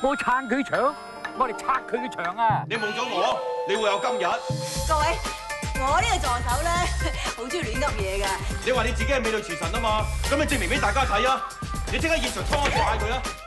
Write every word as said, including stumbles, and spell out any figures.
我撐佢場，我哋拆佢嘅場啊！ 你冇咗我，你會有今日。 各位，我呢個助手咧，好中意亂噏嘢㗎。 你話你自己係美女廚神啊嘛，咁你證明俾大家睇啊！你即刻現場劏我嗌佢啊！